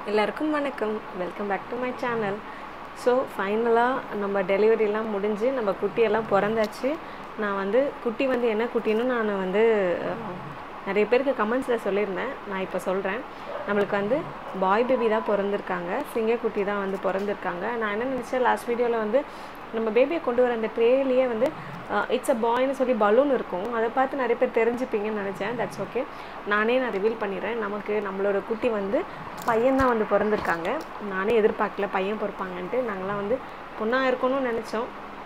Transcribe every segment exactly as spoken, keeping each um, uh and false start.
எல்லாருக்கும் வணக்கம். Welcome back to my channel. So ஃபைனலாக நம்ம டெலிவரிலாம் முடிஞ்சு நம்ம குட்டியெல்லாம் பிறந்தாச்சு. நான் வந்து குட்டி வந்து என்ன குட்டின்னு நான் வந்து நிறைய பேருக்கு கமெண்ட்ஸில் சொல்லியிருந்தேன். நான் இப்போ சொல்கிறேன். நம்மளுக்கு வந்து பாய் பேபி தான் பிறந்திருக்காங்க, சிங்கக்குட்டி தான் வந்து பிறந்திருக்காங்க. நான் என்ன நினச்சேன், லாஸ்ட் வீடியோவில் வந்து நம்ம பேபியை கொண்டு வர அந்த ட்ரேலேயே வந்து இட்ஸ் அ பாய்னு சொல்லி பலூன் இருக்கும், அதை பார்த்து நிறைய பேர் தெரிஞ்சுப்பீங்கன்னு நினச்சேன். தட்ஸ் ஓகே, நானே நான் ரிவீல் பண்ணிடுறேன். நமக்கு நம்மளோட குட்டி வந்து பையன் தான் வந்து பிறந்திருக்காங்க. நானே எதிர்பார்க்கல பையன் பிறப்பாங்கன்ட்டு. நாங்களாம் வந்து பொண்ணாக இருக்கணும்னு நினச்சோம்.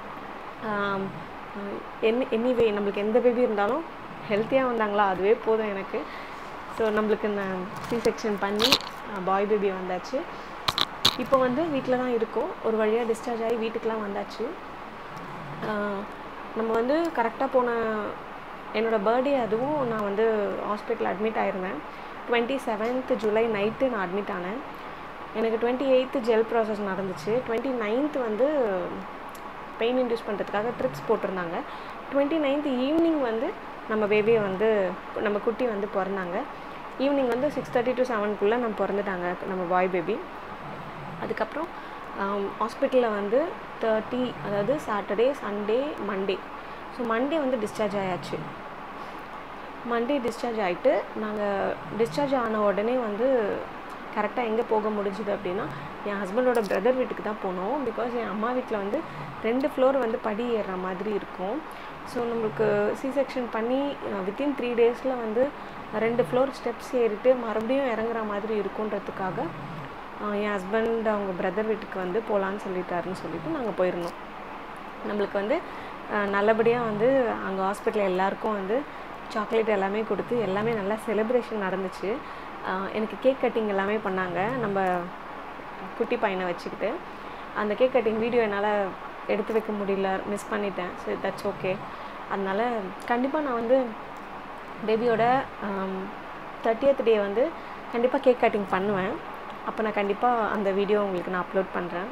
என் எனிவே நம்மளுக்கு எந்த பேபி இருந்தாலும் ஹெல்த்தியாக வந்தாங்களா அதுவே போதும் எனக்கு. ஸோ நம்மளுக்கு நான் சி செக்ஷன் பண்ணி பாய் பேபி வந்தாச்சு. இப்போ வந்து வீட்டில் தான் இருக்கோம். ஒரு வழியாக டிஸ்சார்ஜ் ஆகி வீட்டுக்கெலாம் வந்தாச்சு. நம்ம வந்து கரெக்டாக போன என்னோடய பர்த்டே அதுவும் நான் வந்து ஹாஸ்பிட்டல் அட்மிட் ஆகிருந்தேன். டுவெண்ட்டி செவன்த் ஜூலை நைட்டு நான் அட்மிட் ஆனேன். எனக்கு டுவெண்ட்டி எயித்து ஜெல் ப்ராசஸ் நடந்துச்சு. டுவெண்ட்டி நைன்த் வந்து பெயின் இன்டியூஸ் பண்ணுறதுக்காக ட்ரிப்ஸ் போட்டிருந்தாங்க. டுவெண்ட்டி நைன்த் ஈவினிங் வந்து நம்ம பேபியை வந்து நம்ம குட்டி வந்து பிறந்தாங்க. ஈவினிங் வந்து சிக்ஸ் தேர்ட்டி டு செவனுக்குள்ளே நம்ம பிறந்துட்டாங்க நம்ம பாய் பேபி. அதுக்கப்புறம் ஹாஸ்பிட்டலில் வந்து தேர்ட்டி, அதாவது Saturday Sunday Monday, so Monday வந்து டிஸ்சார்ஜ் ஆயாச்சு. மண்டே டிஸ்சார்ஜ் ஆகிட்டு நாங்கள் டிஸ்சார்ஜ் ஆன உடனே வந்து கரெக்டாக எங்கே போக முடிஞ்சுது அப்படின்னா, என் ஹஸ்பண்டோட பிரதர் வீட்டுக்கு தான் போனோம். பிகாஸ் என் அம்மா வீட்டில் வந்து ரெண்டு ஃப்ளோர் வந்து படி ஏறுற மாதிரி இருக்கும். ஸோ நம்மளுக்கு சி செக்ஷன் பண்ணி வித்தின் த்ரீ டேஸில் வந்து ரெண்டு ஃப்ளோர் ஸ்டெப்ஸ் ஏறிட்டு மறுபடியும் இறங்குற மாதிரி இருக்குன்றதுக்காக என் ஹஸ்பண்ட் அவங்க பிரதர் வீட்டுக்கு வந்து போகலான்னு சொல்லிட்டாருன்னு சொல்லிட்டு நாங்கள் போயிருந்தோம். நம்மளுக்கு வந்து நல்லபடியாக வந்து அங்கே ஹாஸ்பிட்டலில் எல்லாருக்கும் வந்து சாக்லேட் எல்லாமே கொடுத்து எல்லாமே நல்லா செலிப்ரேஷன் நடந்துச்சு. எனக்கு கேக் கட்டிங் எல்லாமே பண்ணாங்க நம்ம குட்டி பையனை வச்சுக்கிட்டு. அந்த கேக் கட்டிங் வீடியோ என்னால் எடுத்து வைக்க முடியல, மிஸ் பண்ணிட்டேன். So that's okay. அதனால் கண்டிப்பாக நான் வந்து பேபியோட தேர்ட்டியத் டே வந்து கண்டிப்பாக கேக் கட்டிங் பண்ணுவேன். அப்போ நான் கண்டிப்பாக அந்த வீடியோ உங்களுக்கு நான் அப்லோட் பண்ணுறேன்.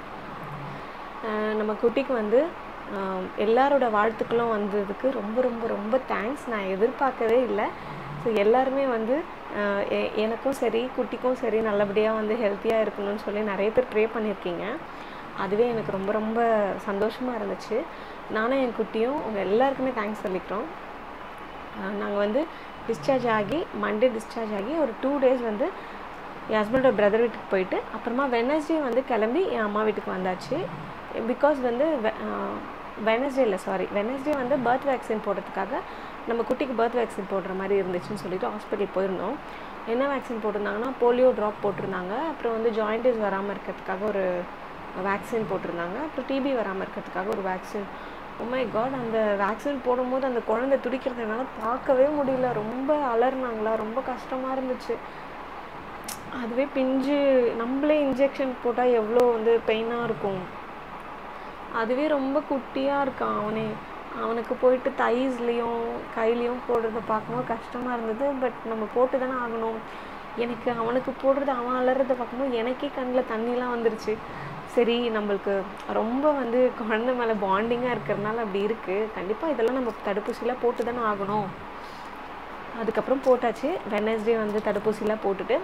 நம்ம குட்டிக்கு வந்து எல்லாரோட வாழ்த்துக்களும் வந்ததுக்கு ரொம்ப ரொம்ப ரொம்ப தேங்க்ஸ். நான் எதிர்பார்க்கவே இல்லை. ஸோ எல்லாருமே வந்து எனக்கும் சரி குட்டிக்கும் சரி நல்லபடியாக வந்து ஹெல்த்தியாக இருக்கணும்னு சொல்லி நிறைய பேர் ப்ரே பண்ணியிருக்கீங்க. அதுவே எனக்கு ரொம்ப ரொம்ப சந்தோஷமாக இருந்துச்சு. நானும் என் குட்டியும் உங்கள் எல்லாருக்குமே தேங்க்ஸ் சொல்லிக்கிறோம். நாங்கள் வந்து டிஸ்சார்ஜ் ஆகி மண்டே டிஸ்சார்ஜ் ஆகி ஒரு டூ டேஸ் வந்து என் ஹஸ்பண்டோட பிரதர் வீட்டுக்கு போயிட்டு அப்புறமா வெனஸ்டே வந்து கிளம்பி என் அம்மா வீட்டுக்கு வந்தாச்சு. பிகாஸ் வந்து வெனஸ்டே இல்லை சாரி வெனஸ்டே வந்து பர்த் வேக்சின் போடுறதுக்காக நம்ம குட்டிக்கு பர்த் வேக்சின் போடுற மாதிரி இருந்துச்சுன்னு சொல்லிட்டு ஹாஸ்பிட்டல் போயிருந்தோம். என்ன வேக்சின் போட்டிருந்தாங்கன்னா போலியோ ட்ராப் போட்டிருந்தாங்க, அப்புறம் வந்து ஜாயிண்டிஸ் வராமல் இருக்கிறதுக்காக ஒரு வேக்சின் போட்டிருந்தாங்க, அப்புறம் டிபி வராமல் இருக்கிறதுக்காக ஒரு வேக்சின். ஓ மை காட், அந்த வேக்சின் போடும்போது அந்த குழந்தை துடிக்கிறதுனால பார்க்கவே முடியல. ரொம்ப அலர்னாங்களா, ரொம்ப கஷ்டமாக இருந்துச்சு. அதுவே பிஞ்சு நம்மளே இன்ஜெக்ஷன் போட்டால் எவ்வளோ வந்து பெயினாக இருக்கும். அதுவே ரொம்ப குட்டியாக இருக்கான் அவனே. அவனுக்கு போயிட்டு தைஸ்லேயும் கையிலையும் போடுறத பார்க்கும்போது கஷ்டமாக இருந்தது. பட் நம்ம போட்டு தானே ஆகணும். எனக்கு அவனுக்கு போடுறது அவன் அலறதை பார்க்கும்போது எனக்கே கண்ணில் தண்ணிலாம் வந்துருச்சு. சரி, நம்மளுக்கு ரொம்ப வந்து குழந்தை மேலே பாண்டிங்காக இருக்கிறதுனால அப்படி இருக்குது. கண்டிப்பாக இதெல்லாம் நம்ம தடுப்பூசிலாம் போட்டு தானே ஆகணும். அதுக்கப்புறம் போட்டாச்சு. வெனஸ்டே வந்து தடுப்பூசிலாம் போட்டுட்டு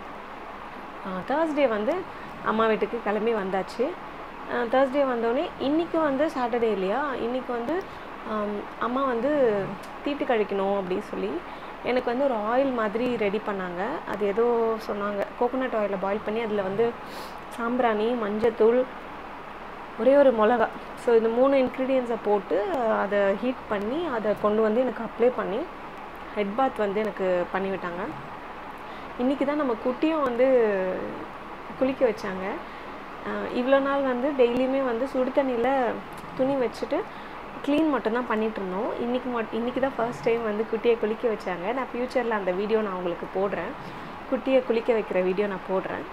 தேர்ஸ்டே வந்து அம்மா வீட்டுக்கு கிளம்பி வந்தாச்சு. தேர்ஸ்டே வந்தோடனே இன்றைக்கி வந்து சாட்டர்டே இல்லையா, இன்றைக்கி வந்து அம்மா வந்து தீட்டு கழிக்கணும் அப்படின்னு சொல்லி எனக்கு வந்து ஒரு ஆயில் மாதிரி ரெடி பண்ணாங்க. அது ஏதோ சொன்னாங்க, கோகோனட் ஆயிலை பாயில் பண்ணி அதில் வந்து சாம்பிராணி, மஞ்சத்தூள், ஒரே ஒரு மிளகா, ஸோ இந்த மூணு இன்க்ரீடியன்ஸை போட்டு அதை ஹீட் பண்ணி அதை கொண்டு வந்து எனக்கு அப்ளை பண்ணி ஹெட் பாத் வந்து எனக்கு பண்ணிவிட்டாங்க. இன்றைக்கி தான் நம்ம குட்டியும் வந்து குளிக்க வச்சாங்க. இவ்வளோ நாள் வந்து டெய்லியுமே வந்து சுடு தண்ணியில் துணி வச்சுட்டு க்ளீன் மட்டும்தான் பண்ணிகிட்ருந்தோம். இன்றைக்கி மட் இன்றைக்கி தான் ஃபர்ஸ்ட் டைம் வந்து குட்டியை குளிக்க வச்சாங்க. நான் ஃப்யூச்சரில் அந்த வீடியோ நான் உங்களுக்கு போடுறேன். குட்டியை குளிக்க வைக்கிற வீடியோ நான் போடுறேன்.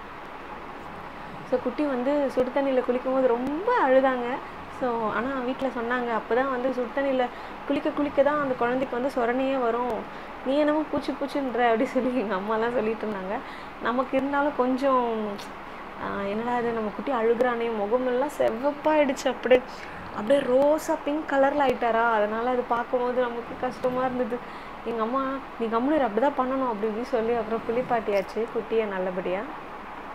ஸோ குட்டி வந்து சுடு தண்ணியில் குளிக்கும் போது ரொம்ப அழுதாங்க. ஸோ ஆனால் வீட்டில் சொன்னாங்க, அப்போ தான் வந்து சுடு தண்ணியில் குளிக்க குளிக்க தான் அந்த குழந்தைக்கு வந்து சொரணையே வரும், நீ என்னமோ பூச்சி பூச்சின்ற அப்படி சொல்லி எங்கள் அம்மாலாம் சொல்லிட்டு இருந்தாங்க. நமக்கு இருந்தாலும் கொஞ்சம் என்னடா அது நம்ம குட்டி அழுகுறானே, முகமெல்லாம் செவப்பாயிடுச்சு, அப்படியே அப்படியே ரோஸாக பிங்க் கலரில் ஆகிட்டாரா. அதனால் அது பார்க்கும்போது நமக்கு கஷ்டமாக இருந்தது. எங்கள் அம்மா நீ கம்முனு அப்படி தான் பண்ணணும் அப்படி இப்படி சொல்லி அப்புறம் குளிப்பாட்டியாச்சு குட்டியை நல்லபடியாக.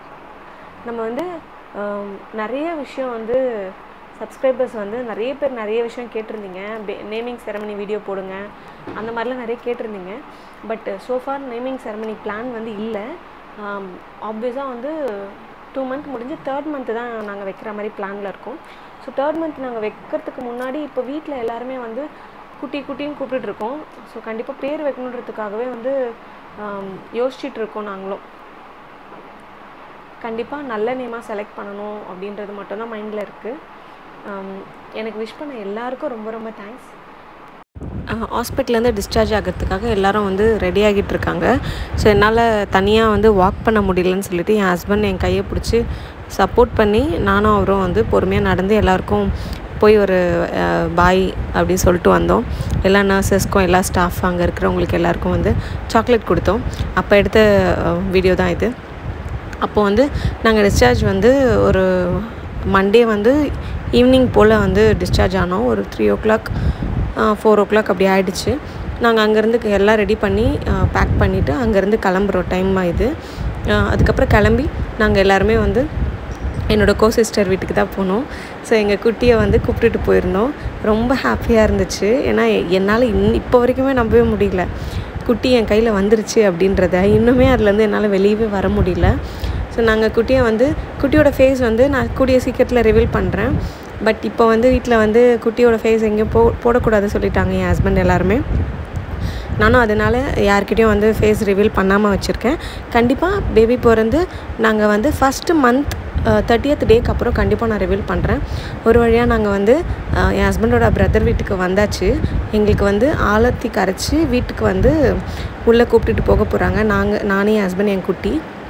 நம்ம வந்து நிறைய விஷயம் வந்து சப்ஸ்கிரைபர்ஸ் வந்து நிறைய பேர் நிறைய விஷயம் கேட்டிருந்தீங்க. நேமிங் செரமனி வீடியோ போடுங்க அந்த மாதிரிலாம் நிறைய கேட்டிருந்தீங்க. But so far naming ceremony plan வந்து இல்லை. ஆப்வியஸாக வந்து டூ மந்த் முடிஞ்சு தேர்ட் மந்த்து தான் நாங்கள் வைக்கிற மாதிரி பிளானில் இருக்கோம். ஸோ தேர்ட் மந்த் நாங்கள் வைக்கிறதுக்கு முன்னாடி இப்போ வீட்டில் எல்லாருமே வந்து குட்டி குட்டின்னு கூப்பிட்டுருக்கோம். ஸோ கண்டிப்பாக பேர் வைக்கணுன்றதுக்காகவே வந்து யோசிச்சுட்டு இருக்கோம். நாங்களும் கண்டிப்பாக நல்ல நேமாக செலக்ட் பண்ணணும் அப்படின்றது மட்டும்தான் மைண்டில் இருக்குது. எனக்கு விஷ் பண்ண எல்லாருக்கும் ரொம்ப ரொம்ப தேங்க்ஸ். ஹாஸ்பிட்டல்லேருந்து டிஸ்சார்ஜ் ஆகிறதுக்காக எல்லோரும் வந்து ரெடி ஆகிட்டு இருக்காங்க. ஸோ என்னால் தனியாக வந்து வாக் பண்ண முடியலன்னு சொல்லிட்டு என் ஹஸ்பண்ட் என் கையை பிடிச்சி சப்போர்ட் பண்ணி நானும் அவரும் வந்து பொறுமையாக நடந்து எல்லாருக்கும் போய் ஒரு பாய் அப்படின்னு சொல்லிட்டு வந்தோம். எல்லா நர்சஸ்க்கும் எல்லா ஸ்டாஃப் அங்கே இருக்கிறவங்களுக்கு எல்லாருக்கும் வந்து சாக்லேட் கொடுத்தோம். அப்போ எடுத்த வீடியோ தான் இது. அப்போது வந்து நாங்கள் டிஸ்சார்ஜ் வந்து ஒரு மண்டே வந்து ஈவினிங் போல் வந்து டிஸ்சார்ஜ் ஆனோம். ஒரு three o'clock four o'clock அப்படி ஆகிடுச்சு. நாங்கள் அங்கேருந்து எல்லாம் ரெடி பண்ணி பேக் பண்ணிவிட்டு அங்கேருந்து கிளம்புறோம் டைம் ஆகுது. அதுக்கப்புறம் கிளம்பி நாங்கள் எல்லாருமே வந்து என்னோடய கோ சிஸ்டர் வீட்டுக்கு தான் போனோம். ஸோ எங்கள் குட்டியை வந்து கூப்பிட்டுட்டு போயிருந்தோம். ரொம்ப ஹாப்பியாக இருந்துச்சு. ஏன்னா என்னால் இன் இப்போ வரைக்குமே நம்பவே முடியல குட்டி என் கையில் வந்துருச்சு அப்படின்றத. இன்னுமே அதுலேருந்து என்னால் வெளியவே வர முடியல. ஸோ நாங்கள் குட்டியை வந்து குட்டியோட ஃபேஸ் வந்து நான் கூடிய சீக்கிரத்தில் ரிவீல் பண்ணுறேன். பட் இப்போ வந்து வீட்டில் வந்து குட்டியோட ஃபேஸ் எங்கேயும் போ போடக்கூடாது சொல்லிட்டாங்க என் ஹஸ்பண்ட் எல்லாருமே. நானும் அதனால் யார்கிட்டையும் வந்து ஃபேஸ் ரிவீல் பண்ணாமல் வச்சுருக்கேன். கண்டிப்பாக பேபி பிறந்து நாங்கள் வந்து ஃபஸ்ட்டு மந்த் தேர்ட்டியத் டேக்கு அப்புறம் கண்டிப்பாக நான் ரிவீல் பண்ணுறேன். ஒரு வழியாக நாங்கள் வந்து என் ஹஸ்பண்டோட பிரதர் வீட்டுக்கு வந்தாச்சு. எங்களுக்கு வந்து ஆலத்தி கரைச்சி வீட்டுக்கு வந்து உள்ளே கூப்பிட்டுட்டு போக போகிறாங்க. நாங்கள் நானே என் ஹஸ்பண்ட் என் குட்டி.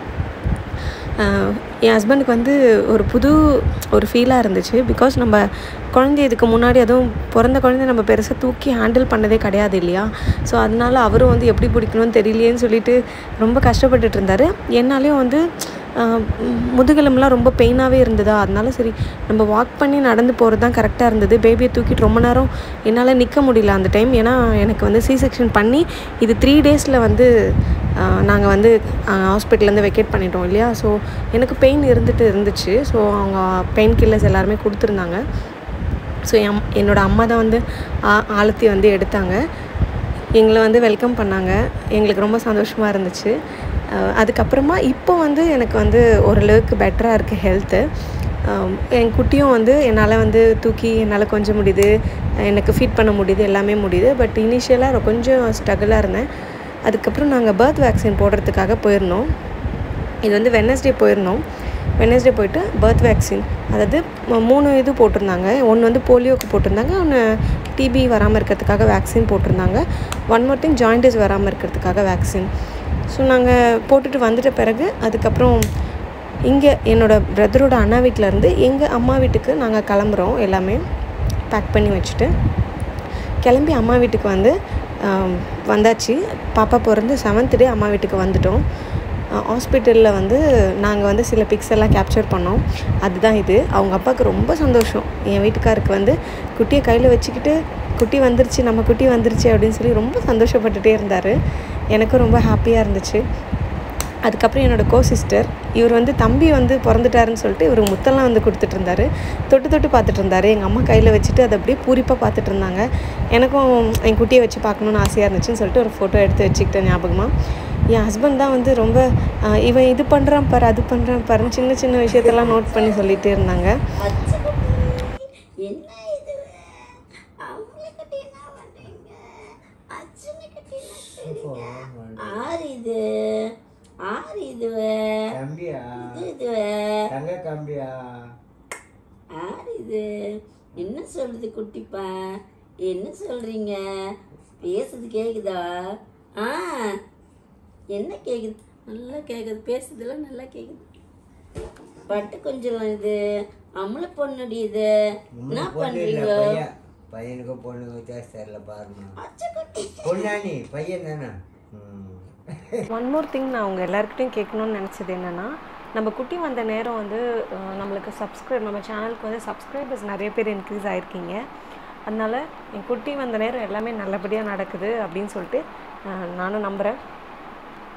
என் ஹஸ்பண்டுக்கு வந்து ஒரு புது ஒரு ஃபீலாக இருந்துச்சு. பிகாஸ் நம்ம குழந்தை இதுக்கு முன்னாடி அதுவும் பிறந்த குழந்தை நம்ம பெருசாக தூக்கி ஹேண்டில் பண்ணதே கிடையாது இல்லையா. ஸோ அதனால் அவரும் வந்து எப்படி பிடிக்கணும்னு தெரியலையேன்னு சொல்லிட்டு ரொம்ப கஷ்டப்பட்டுட்டு இருந்தார். என்னாலேயும் வந்து முதுகெலும்புலாம் ரொம்ப பெயினாகவே இருந்ததா. அதனால சரி நம்ம வாக் பண்ணி நடந்து போகிறது தான் கரெக்டாக இருந்தது. பேபியை தூக்கிட்டு ரொம்ப நேரம் என்னால் நிற்க முடியல அந்த டைம். ஏன்னா எனக்கு வந்து சி செக்ஷன் பண்ணி இது த்ரீ டேஸில் வந்து நாங்கள் வந்து ஹாஸ்பிட்டல்லேருந்து வெக்கேட் பண்ணிட்டோம் இல்லையா. ஸோ எனக்கு பெயின் இருந்துட்டு இருந்துச்சு. ஸோ அவங்க பெயின் கில்லர்ஸ் எல்லாருமே கொடுத்துருந்தாங்க. ஸோ என் என்னோடய அம்மா தான் வந்து ஆலத்தி வந்து எடுத்தாங்க. எங்களை வந்து வெல்கம் பண்ணாங்க. எங்களுக்கு ரொம்ப சந்தோஷமாக இருந்துச்சு. அதுக்கப்புறமா இப்போ வந்து எனக்கு வந்து ஓரளவுக்கு பெட்டராக இருக்குது ஹெல்த்து. என் குட்டியும் வந்து என்னால் வந்து தூக்கி என்னால் கொஞ்சம் முடியுது, எனக்கு ஃபீட் பண்ண முடியுது, எல்லாமே முடியுது. பட் இனிஷியலாக கொஞ்சம் ஸ்ட்ரகிளாக இருந்தேன். அதுக்கப்புறம் நாங்கள் பர்த் வேக்சின் போடுறதுக்காக போயிருந்தோம். இது வந்து வெட்னஸ்டே போயிருந்தோம். வெட்னஸ்டே போயிட்டு பர்த் வேக்சின் அதாவது மூணு இது போட்டிருந்தாங்க. ஒன்று வந்து போலியோக்கு போட்டிருந்தாங்க, ஒன்று டிபி வராமல் இருக்கிறதுக்காக வேக்சின் போட்டிருந்தாங்க, ஒன் மோர் திங் ஜாயிண்டிஸ் வராமல் இருக்கிறதுக்காக வேக்சின். ஸோ நாங்கள் போட்டுட்டு வந்துட்ட பிறகு அதுக்கப்புறம் இங்கே என்னோடய பிரதரோட அண்ணா வீட்டிலேருந்து எங்கள் அம்மா வீட்டுக்கு நாங்கள் கிளம்புறோம். எல்லாமே பேக் பண்ணி வச்சுட்டு கிளம்பி அம்மா வீட்டுக்கு வந்து வந்தாச்சு. பாப்பா பிறந்து செவன்த் டே அம்மா வீட்டுக்கு வந்துட்டோம். ஹாஸ்பிட்டலில் வந்து நாங்கள் வந்து சில பிக்ஸ் எல்லாம் கேப்சர் பண்ணோம். அதுதான் இது. அவங்க அப்பாவுக்கு ரொம்ப சந்தோஷம். என் வீட்டுக்காருக்கு வந்து குட்டியை கையில் வச்சுக்கிட்டு குட்டி வந்துருச்சு, நம்ம குட்டி வந்துருச்சு அப்படின்னு சொல்லி ரொம்ப சந்தோஷப்பட்டுகிட்டே இருந்தார். எனக்கும் ரொம்ப ஹாப்பியாக இருந்துச்சு. அதுக்கப்புறம் என்னோடய கோ சிஸ்டர் இவர் வந்து தம்பி வந்து பிறந்துட்டாருன்னு சொல்லிட்டு இவர் முத்தெல்லாம் வந்து கொடுத்துட்டு இருந்தார். தொட்டு தொட்டு பார்த்துட்டு இருந்தார். எங்கள் அம்மா கையில் வச்சுட்டு அதை அப்படியே பூரிப்பாக பார்த்துட்டு இருந்தாங்க. எனக்கும் என் குட்டியை வச்சு பார்க்கணுன்னு ஆசையாக இருந்துச்சுன்னு சொல்லிட்டு ஒரு ஃபோட்டோ எடுத்து வச்சுக்கிட்டேன் ஞாபகமாக. என் ஹஸ்பண்ட் தான் வந்து ரொம்ப இவன் இது பண்ணுறான் பாரு, அது பண்ணுறான் பாருன்னு சின்ன சின்ன விஷயத்தெல்லாம் நோட் பண்ணி சொல்லிகிட்டே இருந்தாங்க. என்ன சொல்றது குட்டிப்பா, என்ன சொல்றீங்க? பேசுறது கேக்குதா? ஆ என்ன கேக்குது? நல்லா கேக்குது. பேசுறதுலாம் நல்லா கேக்குது. பட்டு கொஞ்சம் இது அம்மளை பொண்ணுடி. இது என்ன பண்றீங்க? பையனுக்கு பொண்ணுக்கு தேசல பாருங்க. பொண்ணானி பையன் தானே. ஒன் மோர் திங் நான் அவங்க எல்லாருக்கிட்டையும் கேட்கணும்னு நினச்சது என்னென்னா, நம்ம குட்டி வந்த நேரம் வந்து நம்மளுக்கு சப்ஸ்கிரைப் நம்ம சேனலுக்கு வந்து சப்ஸ்கிரைபர்ஸ் நிறைய பேர் இன்க்ரீஸ் ஆகிருக்கீங்க. அதனால் என் குட்டி வந்த நேரம் எல்லாமே நல்லபடியாக நடக்குது அப்படின்னு சொல்லிட்டு நானும் நம்புகிறேன்.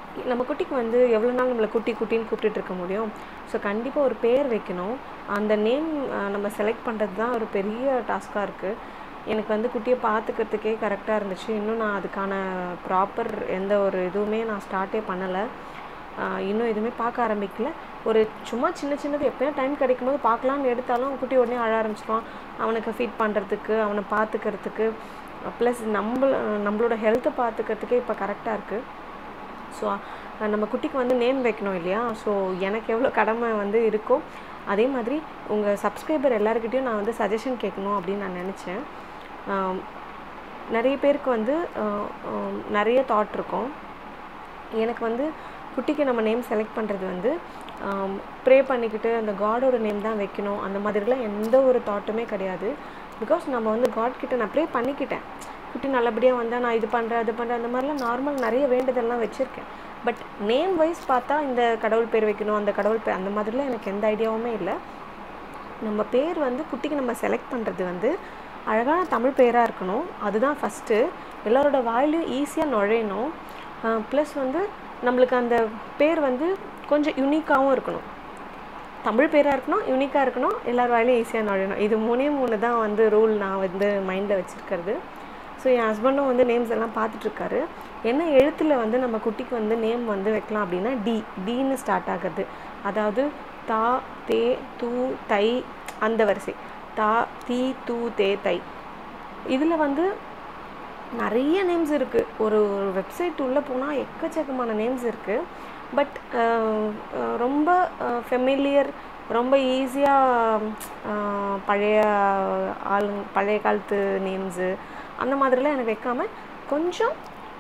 நம்ம குட்டிக்கு வந்து எவ்வளோ நாள் நம்மளை குட்டி குட்டின்னு கூப்பிட்டுட்டு இருக்க முடியும். ஸோ கண்டிப்பாக ஒரு பேர் வைக்கணும். அந்த நேம் நம்ம செலக்ட் பண்ணுறது தான் ஒரு பெரிய டாஸ்காக இருக்குது. எனக்கு வந்து குட்டியை பார்த்துக்கிறதுக்கே கரெக்டாக இருந்துச்சு. இன்னும் நான் அதுக்கான ப்ராப்பர் எந்த ஒரு இதுவுமே நான் ஸ்டார்ட்டே பண்ணலை. இன்னும் எதுவுமே பார்க்க ஆரம்பிக்கல. ஒரு சும்மா சின்ன சின்னது எப்போயும் டைம் கிடைக்கும் போது பார்க்கலான்னு எடுத்தாலும் குட்டி உடனே அழ ஆரம்பிச்சிடுவான். அவனுக்கு ஃபீட் பண்ணுறதுக்கு, அவனை பார்த்துக்கிறதுக்கு, ப்ளஸ் நம்ம நம்மளோட ஹெல்த்தை பார்த்துக்கிறதுக்கே இப்போ கரெக்டாக இருக்குது. ஸோ நம்ம குட்டிக்கு வந்து நேம் வைக்கணும் இல்லையா? ஸோ எனக்கு எவ்வளோ கடமை வந்து இருக்கோ அதே மாதிரி உங்கள் சப்ஸ்கிரைபர் எல்லாருக்கிட்டையும் நான் வந்து சஜஷன் கேட்கணும் அப்படின்னு நான் நினச்சேன். நிறைய பேருக்கு வந்து நிறைய தாட் இருக்கும். எனக்கு வந்து குட்டிக்கு நம்ம நேம் செலக்ட் பண்ணுறது வந்து ப்ரே பண்ணிக்கிட்டு அந்த காடோட நேம் தான் வைக்கணும் அந்த மாதிரிலாம் எந்த ஒரு தாட்டுமே கிடையாது. பிகாஸ் நம்ம வந்து காட் கிட்ட நான் ப்ரே பண்ணிக்கிட்டேன். குட்டி நல்லபடியாக வந்தால் நான் இது பண்ணுறேன் அது பண்ணுறேன் அந்த மாதிரிலாம் நார்மல் நிறைய வேண்டுதல்லாம் வச்சுருக்கேன். பட் நேம் வைஸ் பார்த்தா இந்த கடவுள் பேர் வைக்கணும் அந்த கடவுள் பேர் அந்த மாதிரிலாம் எனக்கு எந்த ஐடியாவுமே இல்லை. நம்ம பேர் வந்து குட்டிக்கு நம்ம செலக்ட் பண்ணுறது வந்து அழகான தமிழ் பேராக இருக்கணும். அதுதான் ஃபஸ்ட்டு. எல்லாரோட வாயிலையும் ஈஸியாக நுழையணும். ப்ளஸ் வந்து நம்மளுக்கு அந்த பேர் வந்து கொஞ்சம் யூனிக்காகவும் இருக்கணும். தமிழ் பேராக இருக்கணும், யூனிக்காக இருக்கணும், எல்லார் வாயிலையும் ஈஸியாக நுழையணும். இது மூணே மூணு தான் வந்து ரூல் நான் வந்து மைண்டில் வச்சுருக்கிறது. ஸோ என் ஹஸ்பண்டும் வந்து நேம்ஸ் எல்லாம் பார்த்துட்ருக்காரு. என்ன எழுத்தில் வந்து நம்ம குட்டிக்கு வந்து நேம் வந்து வைக்கலாம் அப்படின்னா டி டின்னு ஸ்டார்ட் ஆகுது. அதாவது தா தே தூ தை அந்த வரிசை. தா தீ தூ தே தை. இதில் வந்து நிறைய நேம்ஸ் இருக்குது. ஒரு ஒரு வெப்சைட் உள்ளே போனால் எக்கச்சக்கமான நேம்ஸ் இருக்குது. பட் ரொம்ப ஃபெமிலியர், ரொம்ப ஈஸியாக பழைய ஆளு பழைய காலத்து நேம்ஸு அந்த மாதிரிலாம் எனக்கு வைக்காமல் கொஞ்சம்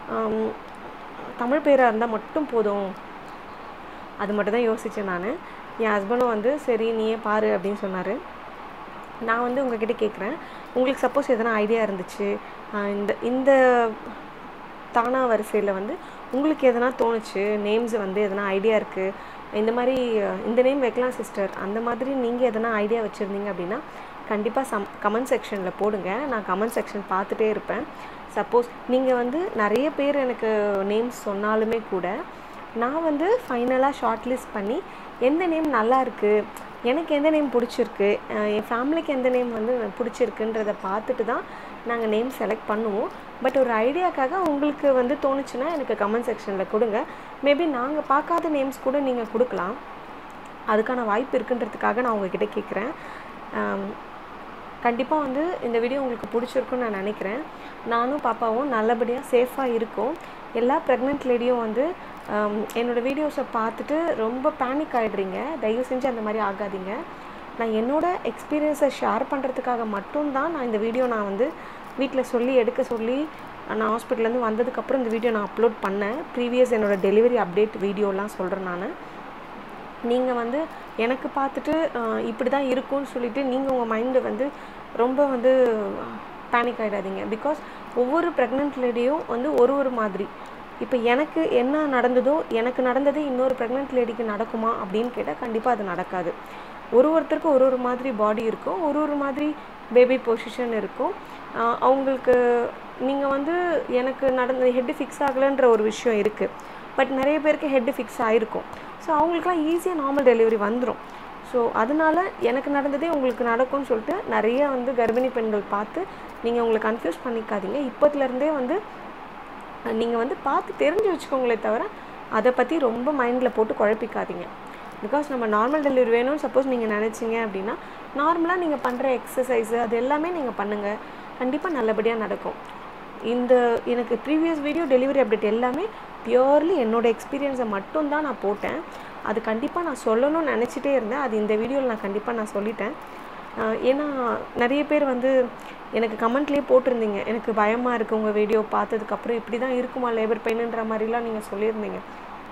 தமிழ் பேராக இருந்தால் மட்டும் போதும். அது மட்டும் தான் யோசித்தேன் நான். என் ஹஸ்பண்டும் வந்து சரி நீயே பாரு அப்படின்னு சொன்னார். நான் வந்து உங்ககிட்ட கேட்குறேன், உங்களுக்கு சப்போஸ் எதனா ஐடியா இருந்துச்சு இந்த இந்த தானா வரிசையில் வந்து உங்களுக்கு எதனா தோணுச்சு, நேம்ஸ் வந்து எதனா ஐடியா இருக்குது, இந்த மாதிரி இந்த நேம் வைக்கலாம் சிஸ்டர் அந்த மாதிரி நீங்கள் எதனா ஐடியா வச்சுருந்தீங்க அப்படின்னா கண்டிப்பாக சம் கமெண்ட் செக்ஷனில் போடுங்க. நான் கமெண்ட் செக்ஷன் பார்த்துட்டே இருப்பேன். சப்போஸ் நீங்கள் வந்து நிறைய பேர் எனக்கு நேம்ஸ் சொன்னாலுமே கூட நான் வந்து ஃபைனலாக ஷார்ட் லிஸ்ட் பண்ணி எந்த நேம் நல்லா இருக்குது, எனக்கு எந்த நேம் பிடிச்சிருக்கு, என் ஃபேமிலிக்கு எந்த நேம் வந்து பிடிச்சிருக்குன்றதை பார்த்துட்டு தான் நாங்கள் நேம் செலக்ட் பண்ணுவோம். பட் ஒரு ஐடியாக்காக உங்களுக்கு வந்து தோணுச்சுன்னா எனக்கு கமெண்ட் செக்ஷனில் கொடுங்க. மேபி நாங்கள் பார்க்காத நேம்ஸ் கூட நீங்கள் கொடுக்கலாம். அதுக்கான வாய்ப்பு இருக்குன்றதுக்காக நான் உங்ககிட்ட கேட்குறேன். கண்டிப்பாக வந்து இந்த வீடியோ உங்களுக்கு பிடிச்சிருக்குன்னு நான் நினைக்கிறேன். நானும் பாப்பாவும் நல்லபடியாக சேஃபாக இருக்கோம். எல்லா ப்ரெக்னென்ட் லேடியும் வந்து என்னோடய வீடியோஸை பார்த்துட்டு ரொம்ப பேனிக் ஆகிடுறீங்க. தயவு செஞ்சு அந்த மாதிரி ஆகாதீங்க. நான் என்னோடய எக்ஸ்பீரியன்ஸை ஷேர் பண்ணுறதுக்காக மட்டும்தான் நான் இந்த வீடியோ நான் வந்து வீட்டில் சொல்லி எடுக்க சொல்லி நான் ஹாஸ்பிட்டல்லேருந்து வந்ததுக்கப்புறம் இந்த வீடியோ நான் அப்லோட் பண்ணேன். ப்ரீவியஸ் என்னோடய டெலிவரி அப்டேட் வீடியோலாம் சொல்கிறேன் நான். நீங்கள் வந்து எனக்கு பார்த்துட்டு இப்படி தான் இருக்கும்னு சொல்லிவிட்டு நீங்கள் உங்கள் மைண்டை வந்து ரொம்ப வந்து பேனிக் ஆகிடாதீங்க. பிகாஸ் ஒவ்வொரு ப்ரெக்னென்ட் லேடியும் வந்து ஒரு ஒரு மாதிரி. இப்போ எனக்கு என்ன நடந்ததோ எனக்கு நடந்தது இன்னொரு ப்ரெக்னென்ட் லேடிக்கு நடக்குமா அப்படின்னு கேட்டால் கண்டிப்பாக அது நடக்காது. ஒரு ஒருத்தருக்கும் ஒரு ஒரு மாதிரி பாடி இருக்கும், ஒரு ஒரு மாதிரி பேபி பொசிஷன் இருக்கும். அவங்களுக்கு நீங்கள் வந்து எனக்கு நடந்த ஹெட்டு ஃபிக்ஸ் ஆகலைன்ற ஒரு விஷயம் இருக்குது. பட் நிறைய பேருக்கு ஹெட்டு ஃபிக்ஸ் ஆகிருக்கும். ஸோ அவங்களுக்குலாம் ஈஸியாக நார்மல் டெலிவரி வந்துடும். ஸோ அதனால் எனக்கு நடந்ததே உங்களுக்கு நடக்கும்னு சொல்லிட்டு நிறைய வந்து கர்ப்பிணி பெண்கள் பார்த்து நீங்கள் உங்களை கன்ஃபியூஸ் பண்ணிக்காதீங்க. இப்போத்துலேருந்தே வந்து நீங்கள் வந்து பார்த்து தெரிஞ்சு வச்சுக்கோங்களே தவிர அதை பற்றி ரொம்ப மைண்டில் போட்டு குழப்பிக்காதீங்க. பிகாஸ் நம்ம நார்மல் டெலிவரி வேணும்னு சப்போஸ் நீங்கள் நினச்சிங்க அப்படின்னா நார்மலாக நீங்கள் பண்ணுற எக்ஸசைஸு அது எல்லாமே நீங்கள் பண்ணுங்கள். கண்டிப்பாக நல்லபடியாக நடக்கும். இந்த எனக்கு ப்ரீவியஸ் வீடியோ டெலிவரி அப்டேட் எல்லாமே பியூர்லி என்னோடய எக்ஸ்பீரியன்ஸை மட்டும்தான் நான் போட்டேன். அது கண்டிப்பாக நான் சொல்லணும்னு நினச்சிட்டே இருந்தேன். அது இந்த வீடியோவில் நான் கண்டிப்பாக நான் சொல்லிட்டேன். ஏன்னா நிறைய பேர் வந்து எனக்கு கமெண்ட்லேயே போட்டிருந்தீங்க, எனக்கு பயமாக இருக்குது உங்கள் வீடியோ பார்த்ததுக்கப்புறம் இப்படி தான் இருக்குமா லேபர் பெயினுன்ற மாதிரிலாம் நீங்கள் சொல்லியிருந்தீங்க.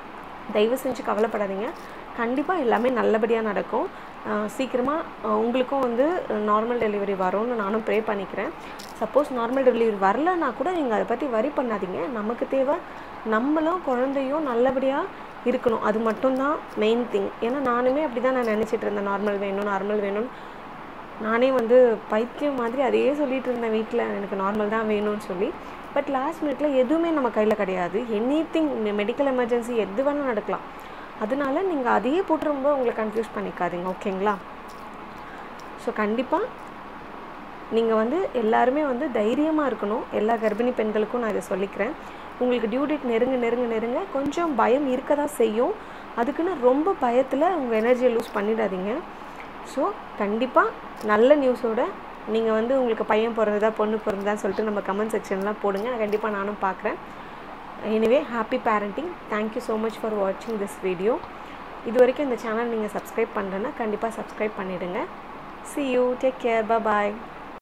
தயவு செஞ்சு கவலைப்படாதீங்க. கண்டிப்பாக எல்லாமே நல்லபடியாக நடக்கும். சீக்கிரமாக உங்களுக்கும் வந்து நார்மல் டெலிவரி வரும்னு நானும் ப்ரே பண்ணிக்கிறேன். சப்போஸ் நார்மல் டெலிவரி வரலன்னா கூட நீங்கள் அதை பற்றி வரி பண்ணாதீங்க. நமக்கு தேவை நம்மளும் குழந்தையும் நல்லபடியாக இருக்கணும். அது மட்டும்தான் மெயின் திங். ஏன்னா நானுமே அப்படி தான் நான் நினச்சிட்டு இருந்தேன், நார்மல் வேணும் நார்மல் வேணும்னு. நானே வந்து பைத்தியம் மாதிரி அதையே சொல்லிகிட்டு இருந்தேன் வீட்டில், எனக்கு நார்மல் தான் வேணும்னு சொல்லி. பட் லாஸ்ட் மினிட்ல எதுவுமே நம்ம கையில் கிடையாது. எனி திங் மெடிக்கல் எமர்ஜென்சி எது வேணால் நடக்கலாம். அதனால நீங்கள் அதையே போட்டு ரொம்ப உங்களை கன்ஃபியூஸ் பண்ணிக்காதீங்க. ஓகேங்களா? ஸோ கண்டிப்பாக நீங்கள் வந்து எல்லாருமே வந்து தைரியமாக இருக்கணும். எல்லா கர்ப்பிணி பெண்களுக்கும் நான் இதை சொல்லிக்கிறேன். உங்களுக்கு டியூ டேட் நெருங்க நெருங்க நெருங்க கொஞ்சம் பயம் இருக்க தான் செய்யும். அதுக்குன்னு ரொம்ப பயத்தில் உங்கள் எனர்ஜியை லூஸ் பண்ணிடாதீங்க. ஸோ கண்டிப்பாக நல்ல நியூஸோட நீங்கள் வந்து உங்களுக்கு பையன் பிறந்ததா பொண்ணு பிறந்ததான்னு சொல்லிட்டு நம்ம கமெண்ட் செக்ஷன்லாம் போடுங்க. கண்டிப்பாக நானும் பார்க்குறேன். Anyway happy parenting. Thank you so much for வாட்சிங் திஸ் வீடியோ. இது வரைக்கும் இந்த சேனல் நீங்கள் சப்ஸ்கிரைப் பண்ணுறேன்னா கண்டிப்பாக சப்ஸ்கிரைப் பண்ணிவிடுங்க. See you. Take care. Bye bye.